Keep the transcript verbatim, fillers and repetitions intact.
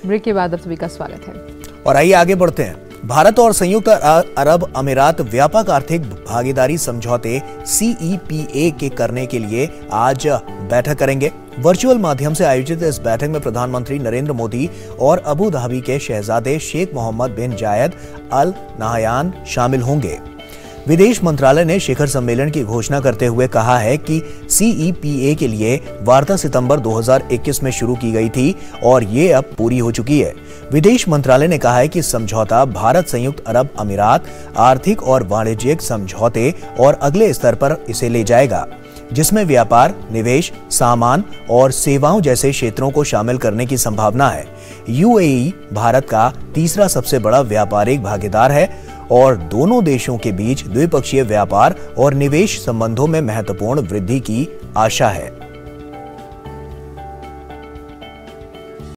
Break के बाद आप सभी का स्वागत है और आइए आगे बढ़ते हैं। भारत और संयुक्त अरब अमीरात व्यापक आर्थिक भागीदारी समझौते सी ई पी ए के करने के लिए आज बैठक करेंगे। वर्चुअल माध्यम से आयोजित इस बैठक में प्रधानमंत्री नरेंद्र मोदी और अबू धाबी के शहजादे शेख मोहम्मद बिन जायद अल नाहयान शामिल होंगे। विदेश मंत्रालय ने शिखर सम्मेलन की घोषणा करते हुए कहा है कि सी ई पी ए के लिए वार्ता सितंबर दो हज़ार इक्कीस में शुरू की गई थी और ये अब पूरी हो चुकी है। विदेश मंत्रालय ने कहा है कि समझौता भारत संयुक्त अरब अमीरात आर्थिक और वाणिज्यिक समझौते और अगले स्तर पर इसे ले जाएगा, जिसमें व्यापार, निवेश, सामान और सेवाओं जैसे क्षेत्रों को शामिल करने की संभावना है। यू ए ई भारत का तीसरा सबसे बड़ा व्यापारिक भागीदार है और दोनों देशों के बीच द्विपक्षीय व्यापार और निवेश संबंधों में महत्वपूर्ण वृद्धि की आशा है।